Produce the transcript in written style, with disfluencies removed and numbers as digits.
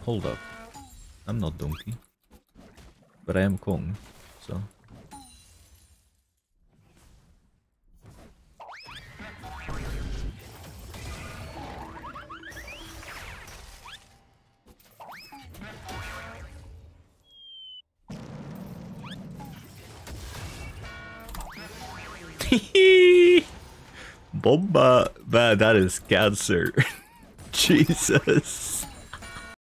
hold up. I'm not Donkey. But I am Kong, so... Bomba! Man, that is cancer. Jesus.